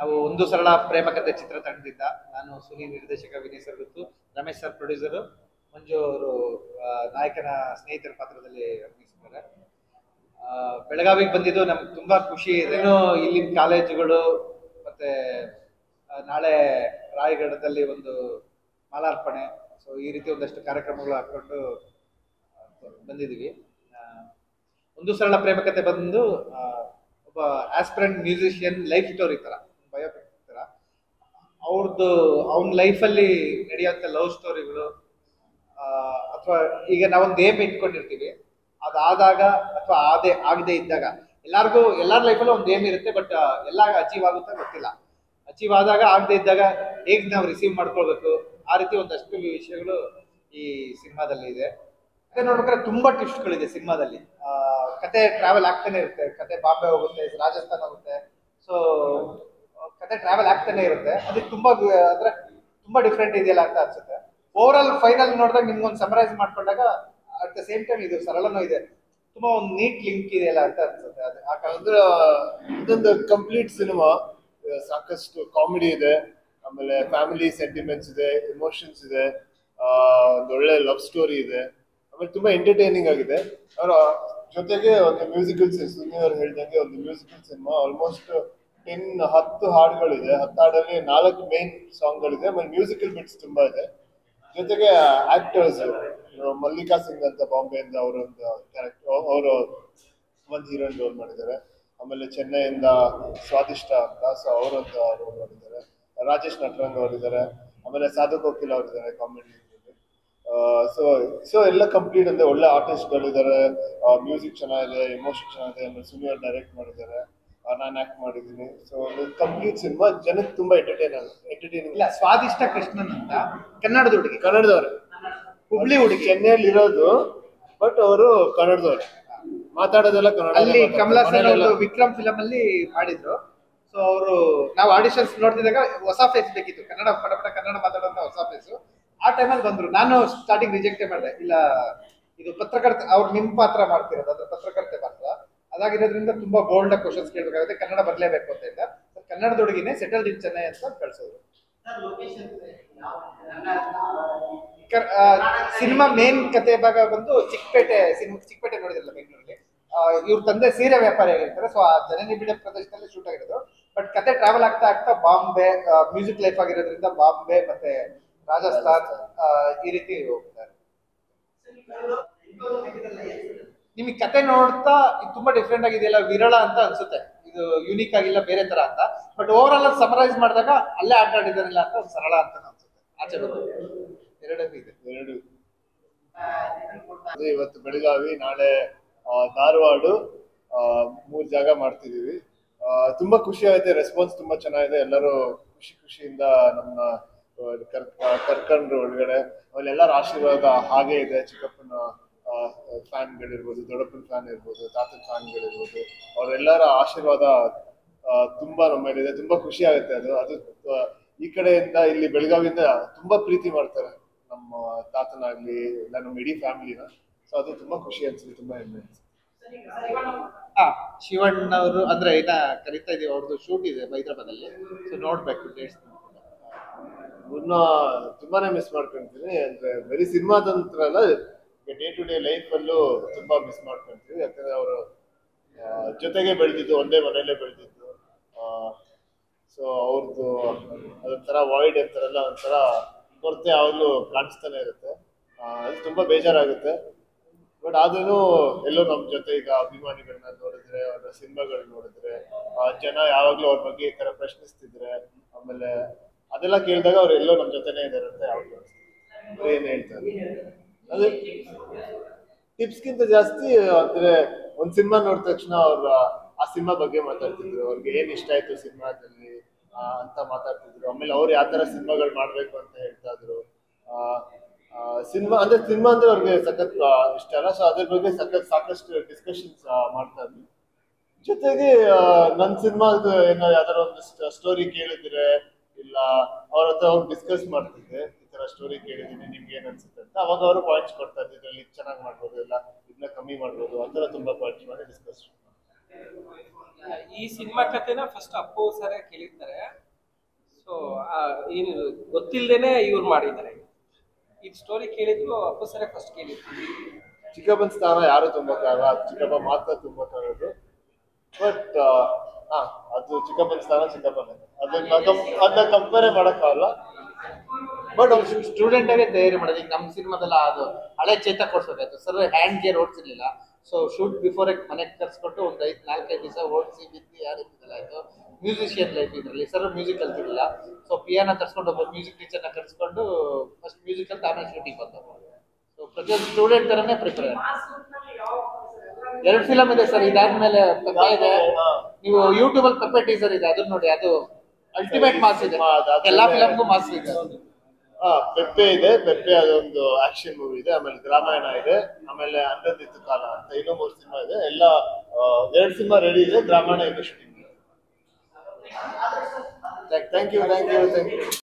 ನಾವು ಒಂದು ಸರಳ ಪ್ರೇಮ ಕಥೆ ಚಿತ್ರತಂಡದಿಂದ ನಾನು ಸುನೀಲ್ ನಿರ್ದೇಶಕ, ವಿನಯ್ ಸರ್ ಗೊತ್ತು, ರಮೇಶ್ ಸರ್ ಪ್ರೊಡ್ಯೂಸರು, ಮಂಜು ಅವರು ನಾಯಕನ ಸ್ನೇಹಿತರ ಪಾತ್ರದಲ್ಲಿ ಅಭಿನಯಿಸಿದ್ದಾರೆ. ಬೆಳಗಾವಿಗೆ ಬಂದಿದ್ದು ನಮ್ಗೆ ತುಂಬಾ ಖುಷಿ ಇದೆ. ಇಲ್ಲಿನ ಕಾಲೇಜುಗಳು ಮತ್ತೆ ನಾಳೆ ರಾಯಗಢದಲ್ಲಿ ಒಂದು ಮಾಲಾರ್ಪಣೆ, ಸೊ ಈ ರೀತಿ ಒಂದಷ್ಟು ಕಾರ್ಯಕ್ರಮಗಳು ಹಾಕೊಂಡು ಬಂದಿದ್ದೀವಿ. ಒಂದು ಸರಳ ಪ್ರೇಮ ಕಥೆ ಬಂದು ಒಬ್ಬ ಆಸ್ಪಿರೆಂಟ್ ಮ್ಯೂಸಿಷಿಯನ್ ಲೈಫ್ ಸ್ಟೋರಿ ತರ, ಬಯೋಪಿಕ್ ತರ. ಅವನ ಲೈಫಲ್ಲಿ ನಡೆಯುವಂತ ಲವ್ ಸ್ಟೋರಿಗಳು, ಅಥವಾ ಈಗ ನಾವೊಂದು ಏಮ್ ಇಟ್ಕೊಂಡಿರ್ತೀವಿ, ಅದಾದಾಗ ಅಥವಾ ಆಗದೆ ಇದ್ದಾಗ, ಎಲ್ಲಾರ ಲೈಫಲ್ಲೂ ಒಂದು ಏಮ್ ಇರುತ್ತೆ, ಬಟ್ ಎಲ್ಲ ಅಚೀವ್ ಆಗುತ್ತೆ ಗೊತ್ತಿಲ್ಲ. ಅಚೀವ್ ಆದಾಗ ಆಗದೆ ಇದ್ದಾಗ ಹೇಗೆ ನಾವು ರಿಸೀವ್ ಮಾಡ್ಕೊಳ್ಬೇಕು, ಆ ರೀತಿ ಒಂದಷ್ಟು ವಿಷಯಗಳು ಈ ಸಿನಿಮಾದಲ್ಲಿ ಇದೆ. ಕತೆ ನೋಡ್ಬೇಕಾದ್ರೆ ತುಂಬಾ ಟ್ವಿಸ್ಟ್ಗಳಿದೆ ಸಿನಿಮಾದಲ್ಲಿ. ಕತೆ ಟ್ರಾವೆಲ್ ಆಗ್ತಾನೆ ಇರುತ್ತೆ. ಕತೆ ಬಾಂಬೆ ಹೋಗುತ್ತೆ, ರಾಜಸ್ಥಾನ ಹೋಗುತ್ತೆ, ಸೊ ಕತೆ ಟ್ರಾವೆಲ್ ಆಗ್ತಾನೆ ಇರುತ್ತೆ. ಅದಕ್ಕೆ ತುಂಬಾ ಡಿಫ್ರೆಂಟ್ ಇದೆಯಲ್ಲ ಅಂತ ಅನ್ಸುತ್ತೆ. ಓವರ್ ಆಲ್ ಫೈನಲ್ ನೋಡಿದಾಗ ನಿಮ್ಗೊಂದು ಸಮರೈಸ್ ಮಾಡ್ಕೊಂಡಾಗ ಅಟ್ ದ ಸೇಮ್ ಟೈಮ್ ಇದು ಸರಳನೂ ಇದೆ, ತುಂಬಾ ಒಂದು ನೀಟ್ ಲಿಂಕ್ ಇದೆಯಲ್ಲ ಅಂತ ಅನ್ಸುತ್ತೆ. ಅಂದ್ರೆ ಇದೊಂದು ಕಂಪ್ಲೀಟ್ ಸಿನಿಮಾ. ಸಾಕಷ್ಟು ಕಾಮಿಡಿ ಇದೆ, ಆಮೇಲೆ ಫ್ಯಾಮಿಲಿ ಸೆಂಟಿಮೆಂಟ್ಸ್ ಇದೆ, ಎಮೋಷನ್ಸ್ ಇದೆ, ಒಂದು ಒಳ್ಳೆ ಲವ್ ಸ್ಟೋರಿ ಇದೆ, ಆಮೇಲೆ ತುಂಬಾ ಎಂಟರ್ಟೈನಿಂಗ್ ಆಗಿದೆ. ಅವರ ಜೊತೆಗೆ ಒಂದು ಮ್ಯೂಸಿಕಲ್, ಸುನಿ ಅವ್ರು ಹೇಳ್ದಂಗೆ ಒಂದು ಮ್ಯೂಸಿಕಲ್ ಸಿನಿಮಾ. ಆಲ್ಮೋಸ್ಟ್ 10 ಹಾಡುಗಳಿದೆ. 10 ಹಾಡಲ್ಲಿ 4 ಮೇನ್ ಸಾಂಗ್ಗಳಿದೆ, ಆಮೇಲೆ ಮ್ಯೂಸಿಕಲ್ ಬಿಟ್ಸ್ ತುಂಬಾ ಇದೆ. ಜೊತೆಗೆ ಆಕ್ಟರ್ಸ್ ಮಲ್ಲಿಕಾ ಸಿಂಗ್ ಅಂತ ಬಾಂಬೆಯಿಂದ ಅವರೊಂದು ಕ್ಯಾರೆಕ್ಟರ್, ಅವರು ಒಂದು ಹೀರೋಯಿನ್ ರೋಲ್ ಮಾಡಿದ್ದಾರೆ. ಆಮೇಲೆ ಚೆನ್ನೈಯಿಂದ ಸ್ವಾದಿಷ್ಟ ಅಂತ, ಸೊ ಅವರೊಂದು ರೋಲ್ ಮಾಡಿದ್ದಾರೆ. ರಾಜೇಶ್ ನಟರಂಗ್ ಅವರಿದ್ದಾರೆ, ಆಮೇಲೆ ಸಾಧು ಕೋಕಿಲ್ ಅವರಿದ್ದಾರೆ ಕಾಮಿಡಿ. ಸೊ ಎಲ್ಲ ಕಂಪ್ಲೀಟ್ ಅಂದ್ರೆ ಒಳ್ಳೆ ಆರ್ಟಿಸ್ಟ್ಗಳಿದ್ದಾರೆ. ಮ್ಯೂಸಿಕ್ ಚೆನ್ನಾಗಿದೆ, ಎಮೋಷನ್ ಚೆನ್ನಾಗಿದೆ, ಆಮೇಲೆ ಸುನಿ ಅವ್ರು ಡೈರೆಕ್ಟ್ ಮಾಡಿದ್ದಾರೆ, ನಾನು ಆಕ್ಟ್ ಮಾಡಿದ್ದೀನಿ. ಸೊ ಕಂಪ್ಲೀಟ್ ಸಿನಿಮಾ ಜನಕ್ಕೆ ತುಂಬಾ ಎಂಟರ್ಟೈನಿಂಗ್. ಇಲ್ಲ, ಸ್ವಾದಿಷ್ಟ ಕೃಷ್ಣನ್ ಅಂತ ಕನ್ನಡದವ್ರೆ, ಹುಬ್ಳಿ ಹುಡುಗಿ, ಚೆನ್ನೈಯಲ್ಲಿ ಇರೋದು, ಬಟ್ ಅವರು ಕನ್ನಡದವ್ರೆ, ಮಾತಾಡೋದೆಲ್ಲ ಕನ್ನಡ. ಅಲ್ಲಿ ಕಮಲಾಸನ್ ಅವರು ವಿಕ್ರಮ್ ಫಿಲಂ ಅಲ್ಲಿ ಮಾಡಿದ್ರು. ಸೊ ಅವರು ನಾವು ಆಡಿಷನ್ಸ್ ನೋಡ್ತಿದ್ದಾಗ ಹೊಸ ಫೇಸ್ ಬೇಕಿತ್ತು, ಕನ್ನಡ ಕನ್ನಡ ಮಾತಾಡೋಂತ ಹೊಸ ಫೇಸು. ಆ ಟೈಮಲ್ಲಿ ಬಂದ್ರು. ನಾನು ಸ್ಟಾರ್ಟಿಂಗ್ ರಿಜೆಕ್ಟೇ ಮಾಡಿದೆ, ಇಲ್ಲ ಇದು ಪತ್ರಕರ್ತ, ಅವ್ರು ನಿಮ್ ಪಾತ್ರ ಮಾಡ್ತಿರೋದು, ಅದ್ರ ಪತ್ರಕರ್ತೆ ಪಾತ್ರ ಅದಾಗಿರೋದ್ರಿಂದ ತುಂಬಾ ಬೋಲ್ಡ್ ಕ್ವಶನ್ಸ್ ಕೇಳಬೇಕಾಗುತ್ತೆ, ಕನ್ನಡ ಬರ್ಲೇಬೇಕು ಅಂತ ಇದ್ದ. ಕನ್ನಡದ ಹುಡುಗಿನೇ ಸೆಟಲ್ಡ್ ಇನ್ ಚೆನ್ನೈ ಅಂತ ಕಳ್ಸೋದು. ಸಿನಿಮಾ ಮೇನ್ ಕತೆ ಭಾಗ ಬಂದು ಚಿಕ್ಕಪೇಟೆ ನೋಡಿದ್ರಲ್ಲ ಬೆಂಗಳೂರಲ್ಲಿ. ಇವ್ರ ತಂದೆ ಸೀರೆ ವ್ಯಾಪಾರಿ ಆಗಿರ್ತಾರೆ, ಸೊ ಆ ಜನನಿಬಿಡ ಪ್ರದೇಶದಲ್ಲಿ ಶೂಟ್ ಆಗಿರೋದು. ಬಟ್ ಕತೆ ಟ್ರಾವೆಲ್ ಆಗ್ತಾ ಬಾಂಬೆ, ಮ್ಯೂಸಿಕ್ ಲೈಫ್ ಆಗಿರೋದ್ರಿಂದ ಬಾಂಬೆ ಮತ್ತೆ ರಾಜಸ್ಥಾನ್ ಈ ರೀತಿ ಹೋಗ್ತಾರೆ. ನಿಮಗೆ ಕತೆ ನೋಡ್ತಾ ಇದು ತುಂಬಾ ಡಿಫ್ರೆಂಟ್ ಆಗಿದೆಯಲ್ಲ, ವಿರಳ ಅಂತ ಅನ್ಸುತ್ತೆ, ಇದು ಯೂನಿಕ್ ಆಗಿಲ್ಲ, ಬೇರೆ ತರ ಅಂತ. ಬಟ್ ಓವರ್ ಆಲ್ ಸಮರೈಸ್ ಮಾಡಿದಾಗ ಅಲ್ಲೇ ಆಟ ಆಡಿದಾರಿಲ್ಲ ಅಂತ ಒಂದು ಸರಳ ಅಂತ ಅನ್ಸುತ್ತೆ. ಆಚೆ ಎರಡು ಇವತ್ತು ಬೆಳಗಾವಿ, ನಾಳೆ ಧಾರವಾಡ, 3 ಜಾಗ ಮಾಡ್ತಿದೀವಿ. ತುಂಬಾ ಖುಷಿ ಆಗುತ್ತೆ, ರೆಸ್ಪಾನ್ಸ್ ತುಂಬಾ ಚೆನ್ನಾಗಿದೆ. ಎಲ್ಲರೂ ಖುಷಿಯಿಂದ ನಮ್ಮ ಕರ್ಕೊಂಡ್ರು ಒಳಗಡೆ. ಆಮೇಲೆ ಎಲ್ಲರ ಆಶೀರ್ವಾದ ಹಾಗೆ ಇದೆ. ಚಿಕ್ಕಪ್ಪನ ಫ್ಯಾನ್ಗಳಿರ್ಬೋದು, ದೊಡ್ಡಪ್ಪನ ಫ್ಯಾನ್ ಇರ್ಬೋದು, ತಾತನ ಫ್ಯಾನ್ಗಳಿರ್ಬೋದು, ಅವರೆಲ್ಲರ ಆಶೀರ್ವಾದ ತುಂಬಾ ನಮ್ಮ ಮೇಲಿದೆ. ತುಂಬಾ ಖುಷಿ ಆಗುತ್ತೆ. ಅದು ಈ ಕಡೆಯಿಂದ, ಇಲ್ಲಿ ಬೆಳಗಾವಿಯಿಂದ ತುಂಬಾ ಪ್ರೀತಿ ಮಾಡ್ತಾರೆ ನಮ್ಮ ತಾತನಾಗ್ಲಿ, ಇಲ್ಲ ನಮ್ಮ ಇಡೀ ಫ್ಯಾಮಿಲಿನ. ಸೊ ಅದು ತುಂಬಾ ಖುಷಿ ಅನ್ಸುತ್ತೆ, ತುಂಬಾ ಹೆಮ್ಮೆ ಅನ್ಸುತ್ತೆ. ಶಿವಣ್ಣ ಅವರು ಅಂದ್ರೆ ಇನ್ನ ಕರಿತಾ ಇದೀವಿ, ಅವ್ರದ್ದು ಶೂಟ್ ಇದೆ ಹೈದರಾಬಾದಲ್ಲಿ, ಸೊ ನೋಡ್ಬೇಕು ಡೇಟ್ಸ್. ಇನ್ನ ತುಂಬಾನೇ ಮಿಸ್ ಮಾಡ್ಕೊಂತೀನಿ. ಅಂದ್ರೆ ಬರೀ ಸಿನಿಮಾದಂತ್ರಲ್ಲ, ಡೇ ಟು ಡೇ ಲೈಫ್ ಅಲ್ಲೂ ತುಂಬಾ ಮಿಸ್ ಮಾಡ್ಕೊಂತೀವಿ. ಯಾಕಂದ್ರೆ ಅವರು ಜೊತೆಗೆ ಬೆಳೆದಿದ್ದು, ಒಂದೇ ಮನೆಯಲ್ಲೇ ಬೆಳೆದಿದ್ದು. ಸೊ ಅವ್ರದ್ದು ಅದೊಂಥರ ವಾಯ್ಡ್ ಅಂತಾರಲ್ಲ, ಒಂಥರ ಕೊರತೆ ಯಾವಾಗಲೂ ಕಾಣಿಸ್ತಾನೆ ಇರುತ್ತೆ. ಅದು ತುಂಬಾ ಬೇಜಾರಾಗುತ್ತೆ. ಬಟ್ ಆದ್ರೂ ಎಲ್ಲೋ ನಮ್ಮ ಜೊತೆ ಈಗ ಅಭಿಮಾನಿಗಳನ್ನ ನೋಡಿದ್ರೆ, ಅವರ ಸಿನಿಮಾಗಳು ನೋಡಿದ್ರೆ, ಜನ ಯಾವಾಗ್ಲೂ ಅವ್ರ ಬಗ್ಗೆ ಈ ತರ ಪ್ರಶ್ನಿಸ್ತಿದ್ರೆ, ಆಮೇಲೆ ಅದೆಲ್ಲ ಕೇಳಿದಾಗ ಅವ್ರು ಎಲ್ಲೋ ನಮ್ಮ ಜೊತೆನೇ ಇದಾರೆ ಅಂತ ಯಾವಾಗಲೂ ಅನಿಸ್ತಾರೆ. ಏನ್ ಹೇಳ್ತಾರೆ ಅದು ಟಿಪ್ಸ್ಗಿಂತ ಜಾಸ್ತಿ ಅಂದ್ರೆ ಒಂದ್ ಸಿನಿಮಾ ನೋಡಿದ ತಕ್ಷಣ ಅವ್ರ ಆ ಸಿನಿಮಾ ಬಗ್ಗೆ ಮಾತಾಡ್ತಿದ್ರು, ಅವ್ರಿಗೆ ಏನ್ ಇಷ್ಟ ಆಯ್ತು ಸಿನಿಮಾದಲ್ಲಿ ಅಂತ ಮಾತಾಡ್ತಿದ್ರು. ಆಮೇಲೆ ಅವ್ರು ಯಾವ ತರ ಸಿನಿಮಾಗಳು ಮಾಡ್ಬೇಕು ಅಂತ ಹೇಳ್ತಾ ಇದ್ರು. ಸಿನಿಮಾ ಅಂದ್ರೆ ಅವ್ರಿಗೆ ಸಖತ್ ಇಷ್ಟ ಅಲ್ಲ. ಸೊ ಅದ್ರ ಬಗ್ಗೆ ಸಾಕಷ್ಟು ಡಿಸ್ಕಷನ್ಸ್ ಮಾಡ್ತಾ ಇದ್ವಿ. ಜೊತೆಗೆ ನನ್ನ ಸಿನಿಮಾದ ಏನೋ ಯಾವ್ದಾರ ಒಂದು ಸ್ಟೋರಿ ಕೇಳಿದ್ರೆ, ಇಲ್ಲ ಅವ್ರ ಹತ್ರ ಹೋಗಿ ಡಿಸ್ಕಸ್ ಮಾಡ್ತಿದ್ದೆ, ಈ ತರ ಸ್ಟೋರಿ ಕೇಳಿದೀನಿ, ನಿಮ್ಗೆ ಏನ್ ಅನ್ಸುತ್ತೆ ಅಂತ. ಅವಾಗ ಅವರು ಪಾಯಿಂಟ್ಸ್ ಕೊಡ್ತಾ ಇದ್ರು, ಇದ್ರಲ್ಲಿ ಚೆನ್ನಾಗಿ ಮಾಡ್ಬೋದು, ಇಲ್ಲ ಇದನ್ನ ಕಮ್ಮಿ ಮಾಡ್ಬೋದು, ಆ ತರ ತುಂಬಾ ಪಾಯಿಂಟ್ಸ್ ಮಾಡಿ ಡಿಸ್ಕಸ್. ಈ ಸಿನಿಮಾ ಕಥೆನ ಫಸ್ಟ್ ಅಪ್ಪು ಸರ್ ಕೇಳಿರ್ತಾರೆ. ಏನು ಗೊತ್ತಿಲ್ಲದೇನೆ ಇವ್ರು ಮಾಡಿದ್ದಾರೆ. ಈ ಸ್ಟೋರಿ ಕೇಳಿದ್ರು ಅಪ್ಪಸರೇ ಫಸ್ಟ್ ಕೇಳಿದ್ರು. ಚಿಕ್ಕಪ್ಪನ ಸ್ಥಾನ ಯಾರು ತುಂಬಕ್ಕಾಗಲ್ಲ, ಚಿಕ್ಕಪ್ಪ ಮಾತ್ರ ತುಂಬಕ್ಕಾಗೋದು. ಬಟ್ ಅದು ಚಿಕ್ಕಪ್ಪನ ಸ್ಥಾನ ಚಿಕ್ಕಪ್ಪನೇ, ಅದನ್ನ ಕಂಪೇರ್ ಮಾಡಕ್ಕಾಗಲ್ಲ. ಬಟ್ ಸ್ಟೂಡೆಂಟ್ ಆಗೇ ತಯಾರಿ ಮಾಡೋದು. ಈಗ ನಮ್ಮ ಸಿನಿಮಾದಲ್ಲ ಅದು ಹಳೆ ಚೇತ ಕೊಡ್ಸೋದಾಯ್ತು ಸರ್, ಹ್ಯಾಂಡ್ ಗೇರ್ ಓಡಿಸಿರ್ಲಿಲ್ಲ. ಸೊ ಶೂಟ್ ಬಿಫೋರ್ ಮನೆಗೆ ಕರ್ಸ್ಕೊಟ್ಟು ಒಂದು 4-5 ದಿವಸ ಓಡಿಸಿ ಬಿದ್ದು ಯಾರು ಆಯ್ತು. ಮ್ಯೂಸಿಷಿಯನ್ ಲೈಫ್ ಇದರಲ್ಲಿ ಸರ್ ಮ್ಯೂಸಿಕ್ ಕಲ್ತಿರಲಿಲ್ಲ. ಸೊ ಪಿಯಾನೋ ತರ್ಸ್ಕೊಂಡು ಒಬ್ಬ ಮ್ಯೂಸಿಕ್ ಟೀಚರ್ನ ಕರ್ಸ್ಕೊಂಡು ಫಸ್ಟ್ ಮ್ಯೂಸಿಕ್ ಕಲ್ತು ಆಮೇಲೆ ಶೂಟಿಂಗ್ ಬಂದವರು. ಸೊ ಪ್ರತಿಯೊಂದು ಸ್ಟೂಡೆಂಟ್ ತರನೇ ಪ್ರಿಪೇರ್. 2 ಫಿಲಮ್ ಇದೆ ಸರ್. ಇದಾದ್ಮೇಲೆ ಪೆಪ್ಪೆ ಇದೆ, ನೀವು ಯೂಟ್ಯೂಬ್ ಅಲ್ಲಿ ಪೆಪ್ಪೆ ಟೀಸರ್ ಇದೆ, ಅದನ್ನ ನೋಡಿ. ಅದು ಅಲ್ಟಿಮೇಟ್ ಮಾಸ್ ಇದೆ, ಎಲ್ಲಾ ಫಿಲಮ್ಗೂ ಮಾಸ್ ಇದೆ. ಪೆಪ್ಪೆ ಇದೆ, ಪೆಪ್ಪೆ ಅದೊಂದು ಆಕ್ಷನ್ ಮೂವಿ ಇದೆ, ಆಮೇಲೆ ರಾಮಾಯಣ ಇದೆ, ಆಮೇಲೆ ಅಂದದಿತ್ತು ಕಾಲ ಅಂತ ಇನ್ನೂ 3 ಸಿನಿಮಾ ಇದೆ. ಎಲ್ಲ 2 ಸಿನಿಮಾ ರೆಡಿ ಇದೆ, ರಾಮಾಯಣ ಇದೆ ಶೂಟಿಂಗ್. Thank you.